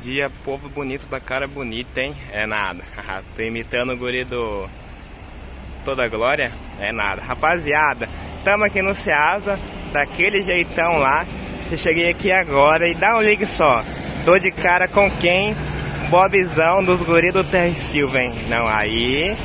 dia, povo bonito da cara bonita, hein? É nada. Tô imitando o guri do Toda Glória? É nada. Rapaziada, tamo aqui no Ceasa, daquele jeitão lá. Eu cheguei aqui agora e dá um ligue só. Tô de cara com quem? Bobzão dos guri do Terra Silva, hein? Não, aí...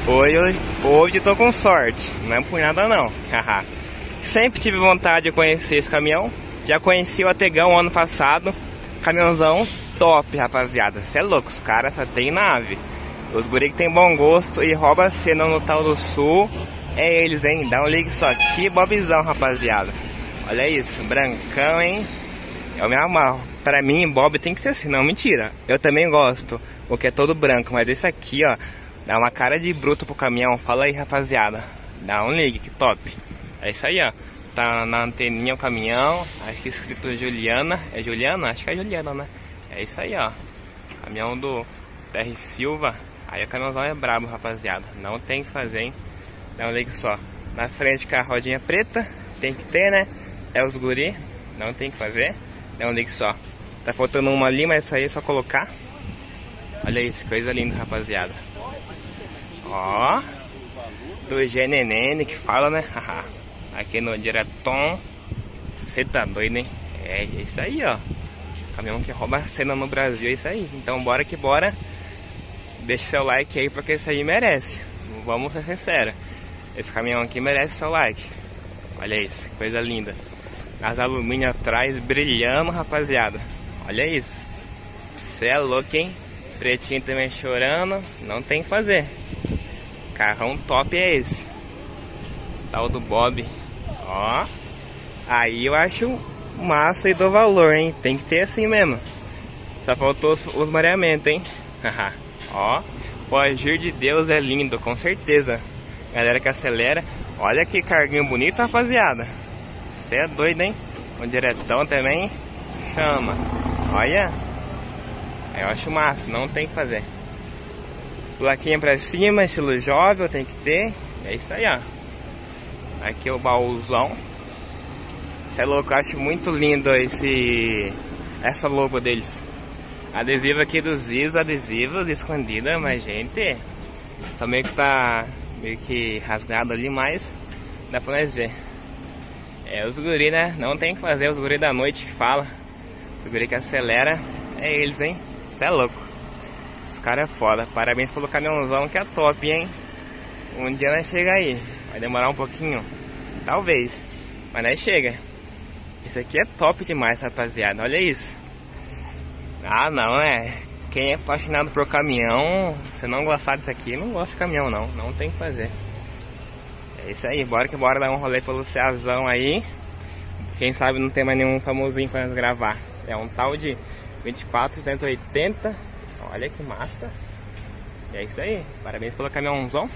Hoje tô com sorte. Não é por nada não. Sempre tive vontade de conhecer esse caminhão. Já conheci o Ategão ano passado. Caminhãozão top, rapaziada. Cê é louco, os caras só tem nave. Os guri que tem bom gosto e rouba a cena no Tal do Sul. É eles, hein? Dá um ligue só. Que bobzão, rapaziada. Olha isso, brancão, hein? Eu me amarro. Pra mim, Bob tem que ser assim. Não, mentira. Eu também gosto, porque é todo branco. Mas esse aqui, ó, dá uma cara de bruto pro caminhão. Fala aí, rapaziada. Dá um ligue, que top. É isso aí, ó. Tá na anteninha o caminhão. Acho que escrito Juliana. É Juliana? Acho que é Juliana, né? É isso aí, ó. Caminhão do Terra Silva. Aí o caminhãozão é brabo, rapaziada. Não tem o que fazer, hein? Dá um ligue só. Na frente com a rodinha preta. Tem que ter, né? É os guri. Não tem o que fazer. Dá um ligue só. Tá faltando uma ali, mas isso aí é só colocar. Olha isso, coisa linda, rapaziada. Ó. Do GNN que fala, né? Aqui no Direton. Você tá doido, hein? É isso aí, ó. Caminhão que rouba a cena no Brasil, é isso aí. Então bora que bora. Deixa seu like aí, porque isso aí merece. Vamos ser sinceros. Esse caminhão aqui merece seu like. Olha isso, coisa linda. As alumínio atrás brilhando, rapaziada. Olha isso. Cê é louco, hein? Pretinho também chorando. Não tem o que fazer. Carrão top é esse. Tal do Bob. Ó. Aí eu acho massa e dou valor, hein? Tem que ter assim mesmo. Só faltou os mareamentos, hein? Ó. O agir de Deus é lindo, com certeza. Galera que acelera. Olha que carguinho bonito, rapaziada. Você é doido, hein? O diretão também chama. Olha. Aí eu acho massa, não tem o que fazer. Plaquinha pra cima, estilo jovem, tem que ter. É isso aí, ó. Aqui é o baúzão. Você é louco, eu acho muito lindo essa logo deles. Adesivo aqui dos Ziz, adesivos escondida, mas gente, só meio que tá meio que rasgado ali, mas dá pra nós ver. É os guri, né? Não tem o que fazer, os guri da noite que fala. Os guri que acelera, é eles, hein? Você é louco. Os caras é foda. Parabéns pelo caminhãozão que é top, hein? Um dia nós chega aí. Vai demorar um pouquinho, talvez, mas nós chega. Isso aqui é top demais, rapaziada. Olha isso. Ah, não, é. Quem é apaixonado por caminhão, se não gostar disso aqui, não gosta de caminhão, não. Não tem o que fazer. É isso aí, bora que bora dar um rolê pelo Ceazão aí. Quem sabe não tem mais nenhum famosinho pra nós gravar. É um tal de 24-180. Olha que massa. E é isso aí, parabéns pelo caminhãozão.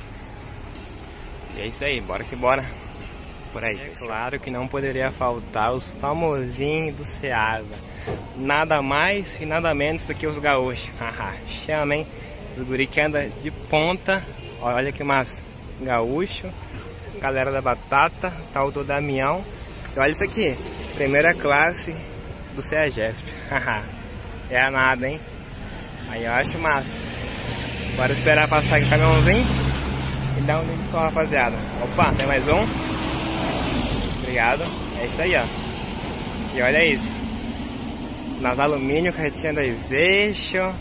E é isso aí, bora que bora. Por aí. É claro que não poderia faltar os famosinhos do Ceasa. Nada mais e nada menos do que os gaúchos. Chama, hein? Os guri que anda de ponta. Olha que massa. Gaúcho. Galera da batata. Tal do Damião. E olha isso aqui. Primeira classe do CEAGESP. É a nada, hein? Aí eu acho massa. Bora esperar passar aqui o caminhãozinho. E dar um ligue só, rapaziada. Opa, tem mais um. Obrigado. É isso aí, ó. E olha isso. Nas alumínio, carretinha 2 eixos.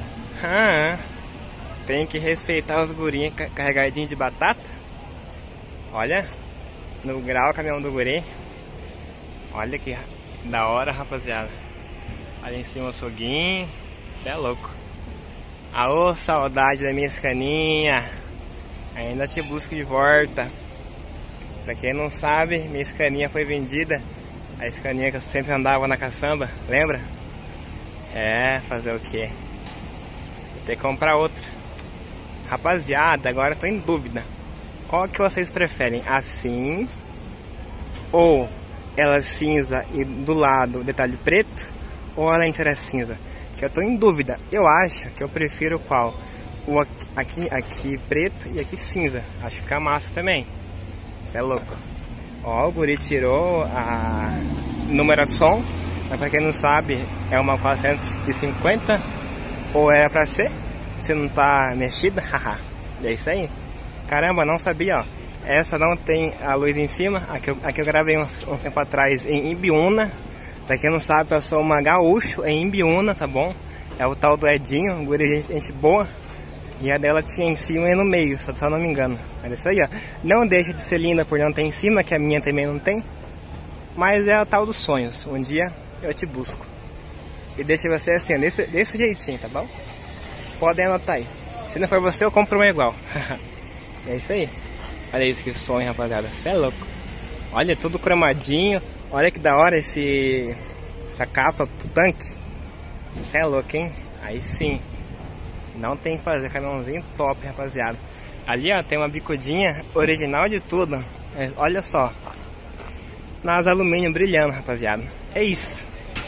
Tem que respeitar os gurinhos carregadinhos de batata. Olha. No grau, o caminhão do guri. Olha que da hora, rapaziada. Ali em cima o açouguinho. Você é louco. Aô, saudade da minha Scania. Ainda te busco de volta. Pra quem não sabe, minha Scania foi vendida. A Scania que eu sempre andava na caçamba, lembra? É, fazer o quê? Vou ter que comprar outra. Rapaziada, agora eu tô em dúvida. Qual que vocês preferem? Assim? Ou ela cinza e do lado detalhe preto? Ou ela inteira cinza? Que eu tô em dúvida. Eu acho que eu prefiro qual? O aqui preto e aqui cinza. Acho que fica massa também. Isso é louco. Ó, o guri tirou a numeração Mas pra quem não sabe, é uma 450. Ou era pra ser, se não tá mexida. Haha. E é isso aí. Caramba, não sabia, ó. Essa não tem a luz em cima. Aqui eu gravei um tempo atrás em Ibiúna. Pra quem não sabe, eu sou uma gaúcho em Ibiúna, tá bom? É o tal do Edinho, um guri gente boa. E a dela tinha em cima e no meio, só não me engano. Olha isso aí, ó. Não deixa de ser linda por não ter em cima, que a minha também não tem. Mas é a tal dos sonhos. Um dia eu te busco. E deixa você assim, ó, desse jeitinho, tá bom? Podem anotar aí. Se não for você, eu compro uma igual. É isso aí. Olha isso, que sonho, rapaziada. Você é louco. Olha, tudo cromadinho. Olha que da hora essa capa do tanque. Você é louco, hein? Aí sim. Não tem que fazer, caminhãozinho top, rapaziada. Ali, ó, tem uma bicudinha original de tudo. Olha só. Nas alumínio brilhando, rapaziada. É isso.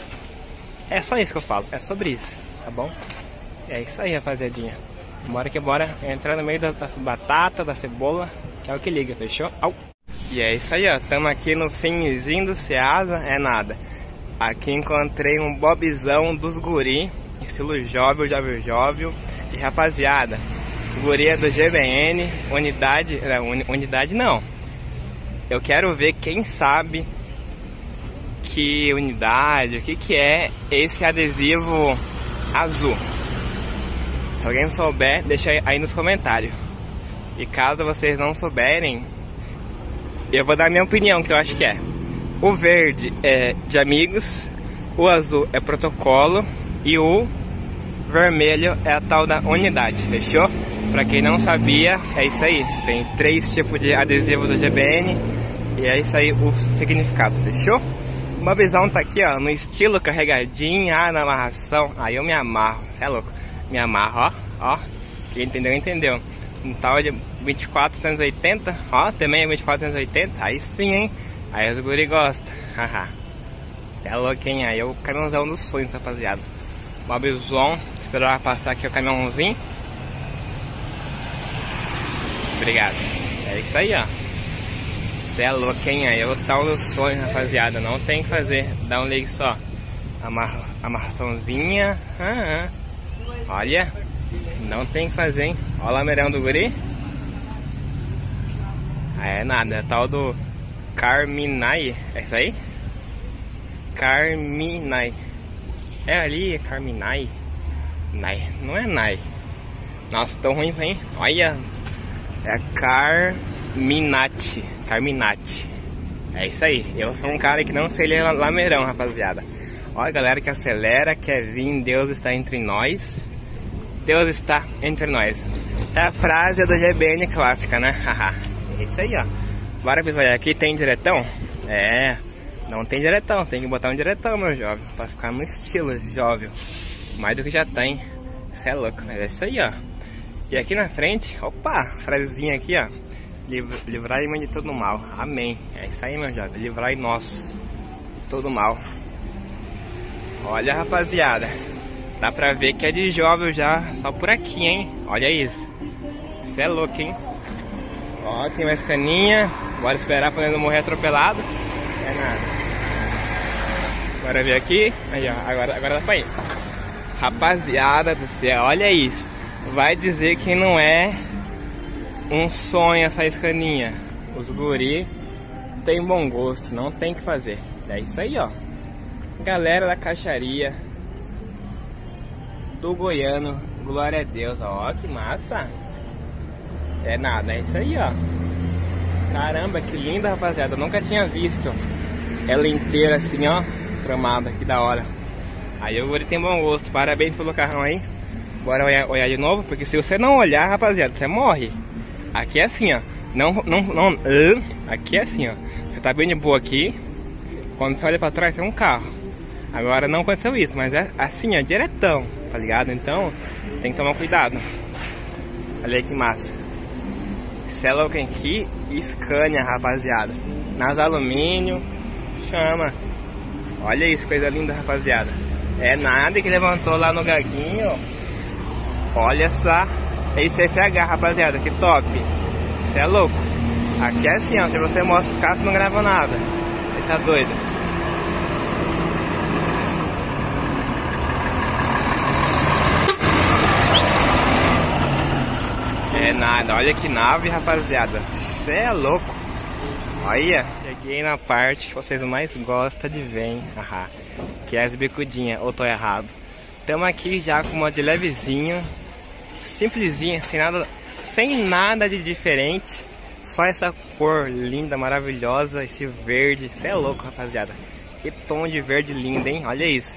É só isso que eu falo. É sobre isso, tá bom? É isso aí, rapaziadinha. Bora que bora entrar no meio das batatas, da cebola, que é o que liga, fechou? Au. E é isso aí, ó. Estamos aqui no finzinho do Ceasa. É nada. Aqui encontrei um bobzão dos guri, estilo jóvel. E rapaziada, guri é do GBN, unidade não. Eu quero ver quem sabe que unidade, o que é esse adesivo azul. Se alguém souber, deixa aí nos comentários. E caso vocês não souberem, eu vou dar a minha opinião, que eu acho que é. O verde é de amigos, o azul é protocolo e o vermelho é a tal da unidade, fechou? Pra quem não sabia, é isso aí. Tem 3 tipos de adesivo do GBN e é isso aí o significado, fechou? O bobzão tá aqui, ó, no estilo carregadinho, na amarração. Aí eu me amarro, cê é louco. Me amarro, ó. Quem entendeu, entendeu. Um tal de 2480, ó, também é 2480. Aí sim, hein? Aí os guri gostam. Haha. Cê é louco, hein? Aí é o caminhãozão dos sonhos, rapaziada. Bobzão. Esperar passar aqui o caminhãozinho. Obrigado. É isso aí, ó. Cê é louco, hein? Aí é o tal do sonho, rapaziada. Não tem que fazer. Dá um ligue só. Amarraçãozinha. Olha. Não tem que fazer, hein? Olha o lameirão do guri. É nada. É tal do Carminai. É isso aí? Carminai. É ali, Carminai. Nai. Não é Nai. Nossa, tão ruim, hein? Olha. É Carminati. Carminati. É isso aí. Eu sou um cara que não sei ler lameirão, rapaziada. Olha, galera que acelera, quer vir, Deus está entre nós. Deus está entre nós. É a frase do GBN clássica, né? É isso aí, ó. Bora, pessoal. Aqui tem diretão? É. Não tem diretão. Tem que botar um diretão, meu jovem. Pra ficar no estilo jovem. Mais do que já tem. Isso é louco. Mas é isso aí, ó. E aqui na frente, opa, frasezinha aqui, ó. Livrai-me de todo mal. Amém. É isso aí, meu jovem. Livrai nós todo mal. Olha, rapaziada. Dá pra ver que é de jovem já. Só por aqui, hein. Olha isso. Isso é louco, hein. Ó, tem mais caninha. Bora esperar pra não morrer atropelado. É nada. Bora ver aqui. Aí, ó. Agora dá pra ir. Rapaziada do céu, olha isso. Vai dizer que não é um sonho essa escaninha. Os guri tem bom gosto, não tem que fazer. É isso aí, ó. Galera da caixaria do Goiano, glória a Deus, ó, que massa. É nada, é isso aí, ó. Caramba, que linda, rapaziada. Eu nunca tinha visto ela inteira assim, ó, cromada, que da hora. Aí o guri tem bom gosto, parabéns pelo carrão aí. Bora olhar de novo, porque se você não olhar, rapaziada, você morre. Aqui é assim, ó. Aqui é assim, ó. Você tá bem de boa aqui. Quando você olha pra trás, tem um carro. Agora não aconteceu isso, mas é assim, ó, diretão, tá ligado? Então, tem que tomar cuidado. Olha aí que massa. Cela aqui, Scania, rapaziada. Nas alumínio, chama. Olha isso, coisa linda, rapaziada. É nada que levantou lá no gaguinho, ó. Olha só, esse FH, rapaziada, que top. Você é louco. Aqui é assim, ó, se você mostra o carro, você não grava nada. Você tá doido. nada. Olha que nave, rapaziada. Cê é louco. Olha, cheguei na parte que vocês mais gostam de ver, hein? Que é as bicudinhas, ou tô errado? Estamos aqui já com uma de levezinho, simplesinha, sem nada de diferente. Só essa cor linda, maravilhosa, esse verde. Cê é louco, rapaziada. Que tom de verde lindo, hein? Olha isso.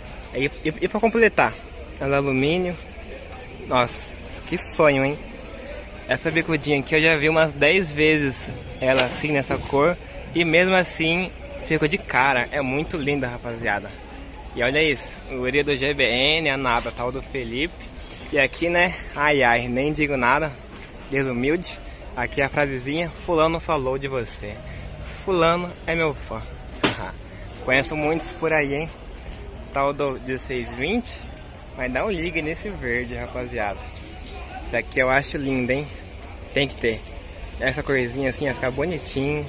E pra completar, as alumínio. Nossa, que sonho, hein? Essa bicudinha aqui eu já vi umas 10 vezes ela assim nessa cor. E mesmo assim ficou de cara. É muito linda, rapaziada. E olha isso, o guri do GBN, a nada, tal do Felipe. E aqui, né, ai ai, nem digo nada, desumilde. Aqui a frasezinha, fulano falou de você. Fulano é meu fã. Conheço muitos por aí, hein. Tal do 1620. Mas dá um ligue nesse verde, rapaziada. Isso aqui eu acho lindo, hein. Tem que ter. Essa corzinha assim vai ficar bonitinho.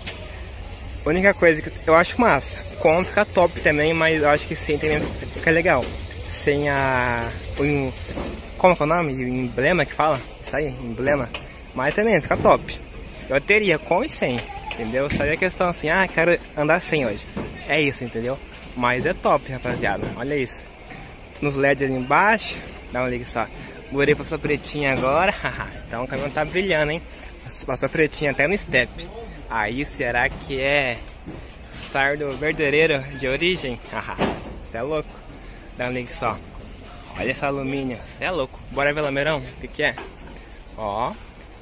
A única coisa que eu acho massa, como fica top também, mas eu acho que sem também fica legal. Sem como que é o nome? Emblema que fala? Isso aí, emblema. Mas também fica top. Eu teria com e sem, entendeu? Só a questão assim, quero andar sem hoje. É isso, entendeu? Mas é top, rapaziada. Olha isso. Nos LEDs ali embaixo, dá um ligue só. Burei pra sua pretinha agora. Então o caminhão tá brilhando, hein? Passou pretinha até no step. Aí será que é Star do verdadeiro de origem? Você é louco. Dá um ligue só. Olha esse alumínio. Você é louco. Bora ver, Lameirão. O que é? Ó.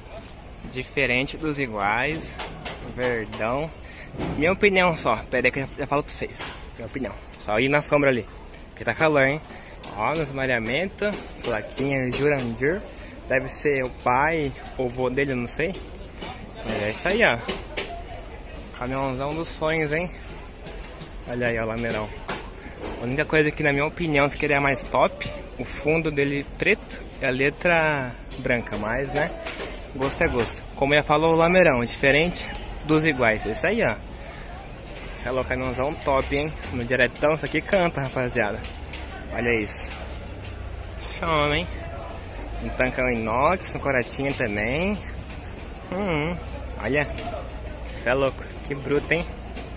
Diferente dos iguais. Verdão. Minha opinião só. Pera aí que eu já falo pra vocês. Minha opinião. Só ir na sombra ali. Porque tá calor, hein? Ó, nos mareamentos. Plaquinha Jurandir. Deve ser o pai ou o vô dele, não sei. Mas é isso aí, ó. Caminhãozão dos sonhos, hein? Olha aí, ó, o Lameirão. A única coisa que, na minha opinião, ficaria mais top, o fundo dele preto e a letra branca, mas, né, gosto é gosto. Como já falou o Lameirão, diferente dos iguais. Isso aí, ó. Esse é o caminhãozão top, hein? No diretão, isso aqui canta, rapaziada. Olha isso. Chama, hein? Um tancão inox, um coratinho também. Olha. Isso é louco. Que bruto, hein?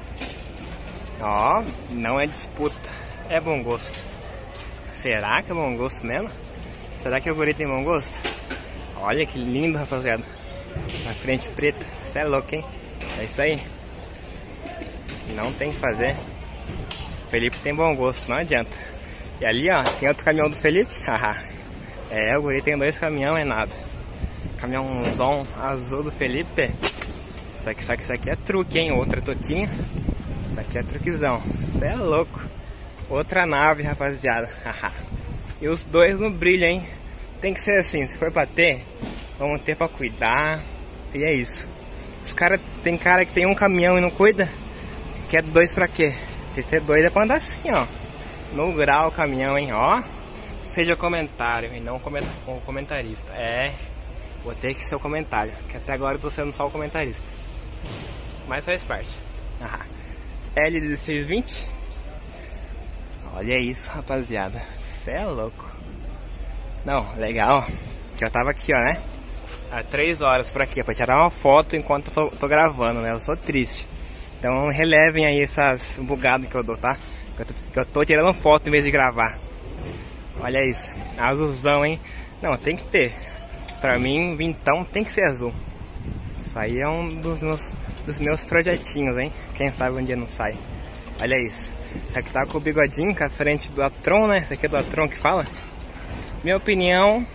Ó, não é disputa. É bom gosto. Será que é bom gosto mesmo? Será que o guri tem bom gosto? Olha que lindo, rapaziada. Na frente preta. Isso é louco, hein? É isso aí. Não tem que fazer. Felipe tem bom gosto, não adianta. E ali, ó, tem outro caminhão do Felipe. É, o guri tem 2 caminhões, é nada. Caminhãozão azul do Felipe. Isso aqui é truque, hein? Outra toquinha. Isso aqui é truquezão. Isso é louco. Outra nave, rapaziada. E os dois no brilho, hein? Tem que ser assim. Se for pra ter, vamos ter pra cuidar. E é isso. Tem cara que tem um caminhão e não cuida. Quer 2 pra quê? Se ter 2 é pra andar assim, ó. No grau o caminhão, hein? Ó. Seja comentário e não o comentarista. É. Vou ter que ser o comentário. Que até agora eu tô sendo só o comentarista. Mas faz parte. L1620. Olha isso, rapaziada. Cê é louco. Não, legal. Que eu tava aqui, ó, né? Há 3 horas por aqui, pra tirar uma foto enquanto eu tô gravando, né? Eu sou triste. Então relevem aí essas bugadas que eu dou, tá? Que eu tô tirando foto em vez de gravar. Olha isso. Azulzão, hein? Não, tem que ter. Pra mim, vintão tem que ser azul. Isso aí é um dos meus projetinhos, hein? Quem sabe um dia não sai. Olha isso. Isso aqui tá com o bigodinho, com a frente do Atron, né? Isso aqui é do Atron que fala. Minha opinião...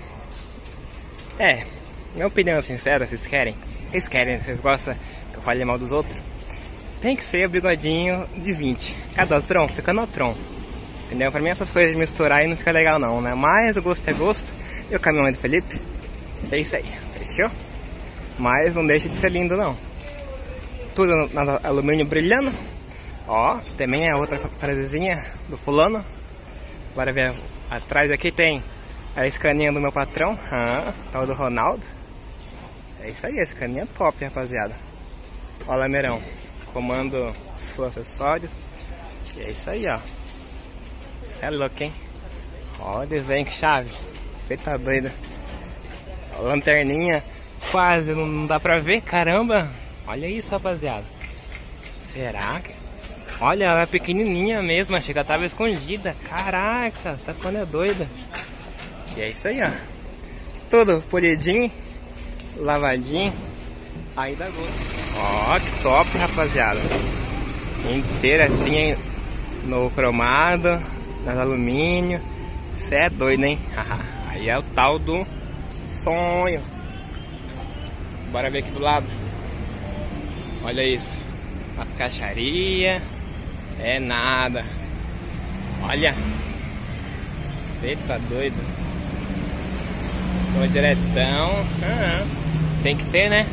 minha opinião sincera, vocês querem? Vocês gostam que eu fale mal dos outros? Tem que ser o bigodinho de 20. É do Atron? Fica no Atron. Entendeu? Pra mim essas coisas de misturar aí não fica legal não, né? Mas o gosto é gosto. E o caminhão é do Felipe. É isso aí. Fechou? Mas não deixa de ser lindo não. Tudo no alumínio brilhando. Ó, também é outra frasezinha do fulano. Bora ver atrás aqui tem a escaninha do meu patrão. Tal do Ronaldo. É isso aí, esse caninho é top, rapaziada. Ó, Lameirão. Comando os acessórios. E é isso aí, ó. Você é louco, hein? Ó, o desenho que chave. Você tá doido. A lanterninha quase não dá pra ver, caramba. Olha isso, rapaziada. Será que... Olha, ela é pequenininha mesmo, achei que ela tava escondida. Caraca, essa cona é doida. E é isso aí, ó. Tudo polidinho, lavadinho. Aí dá gosto. Ó, que top, rapaziada. Inteira assim, no cromado, nas alumínio. Cê é doido, hein? Aí é o tal do sonho. Bora ver aqui do lado. Olha isso. As caixarias. É nada. Olha. Você tá doido. Tô diretão. Tem que ter, né?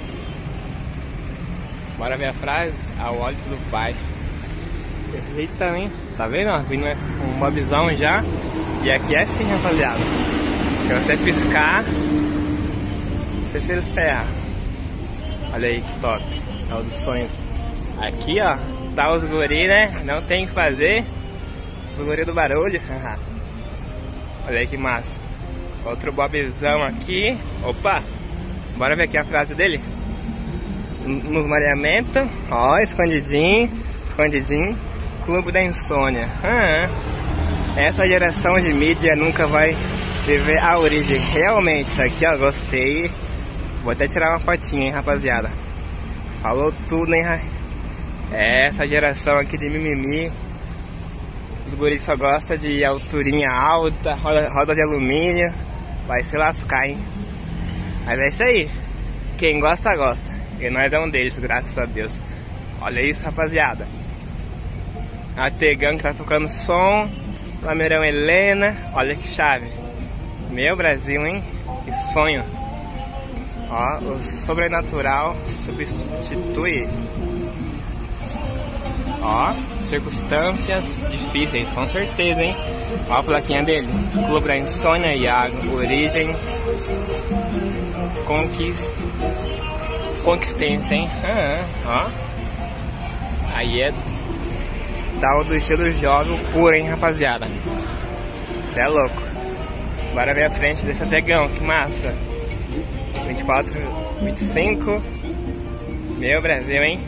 Bora ver a frase. Ao olhos do pai. Perfeita, hein? Tá vendo? Ó, vindo um bobzão já. E aqui é assim, rapaziada. Se você piscar, você se ferra. Olha aí que top. É o dos sonhos. Aqui, ó, tá os guri, né? Não tem o que fazer. Os guri do barulho. Olha aí que massa. Outro bobzão aqui. Opa! Bora ver aqui a frase dele. Nos mareamentos. Ó, escondidinho. Escondidinho. Clube da insônia. Essa geração de mídia nunca vai viver a origem. Realmente, isso aqui, ó, gostei. Vou até tirar uma fotinha, hein, rapaziada. Falou tudo, hein? Essa geração aqui de mimimi. Os guris só gostam de alturinha alta, roda de alumínio. Vai se lascar, hein? Mas é isso aí. Quem gosta, gosta. E nós é um deles, graças a Deus. Olha isso, rapaziada. A Tegão que tá tocando som. Lameirão Helena. Olha que chave. Meu Brasil, hein? Que sonho. Ó, o sobrenatural substitui. Ó, circunstâncias difíceis, com certeza, hein? Ó a plaquinha dele. Clube da Insônia, Iago, origem. Conquistência, hein? Ó. Aí é tal do estilo jovem puro, hein, rapaziada? Cê é louco. Bora ver a frente desse Tegão, que massa. 24, 25. Meu Brasil, hein?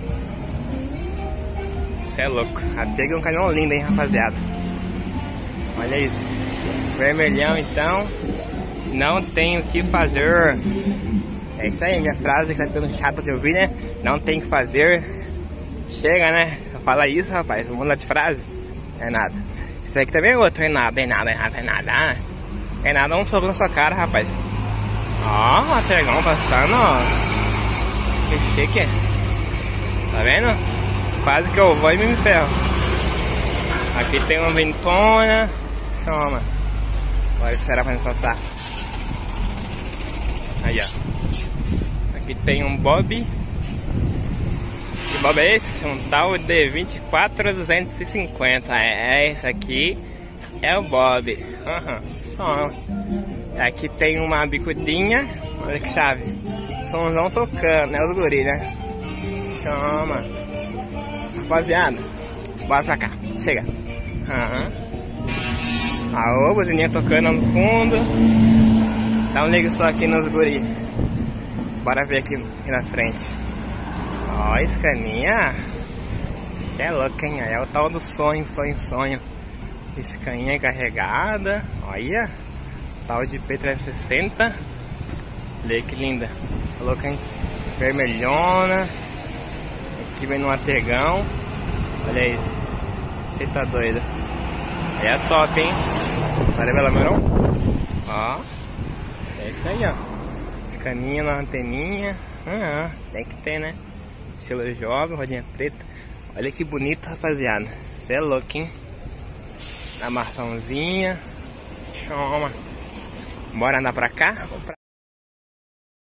Cê é louco. A Tegão é um canhão lindo, hein, rapaziada? Olha isso. Vermelhão, então. Não tem o que fazer. É isso aí, minha frase que tá ficando chata de ouvir, né? Não tem o que fazer. Chega, né? Fala isso, rapaz. Vamos lá de frase. É nada. Isso aqui também é outro. É nada, é nada, é nada, é nada. É nada, um soco na sua cara, rapaz. Ó, o Tegão passando, ó. Que chique. Tá vendo? Quase que eu vou e me ferro. Aqui tem uma ventona. Toma. Bora esperar pra gente passar. Aí, ó. Aqui tem um Bob. Que Bob é esse? Um tal de 24250. Esse aqui é o Bob. Toma. Aqui tem uma bicudinha. Olha que chave. Somzão tocando, né? Os guri, né? Toma. Rapaziada, bora pra cá. Chega. Aô, buzininha tocando no fundo. Dá um ligue só aqui nos guri. Bora ver aqui na frente. Ó, escaninha. Que é louco, hein? É o tal do sonho. Escaninha carregada. Olha. Tal de P360. Olha que linda. Louca, hein? Vermelhona. Aqui vem numa Tegão. Olha isso. Você tá doido. Aí é top, hein? Bora ver lá, meu. Ó. É isso aí, ó. Caninha na anteninha. Tem que ter, né? Estilo jovem, rodinha preta. Olha que bonito, rapaziada. Você é louco, hein? Na maçãzinha. Chama. Bora andar pra cá?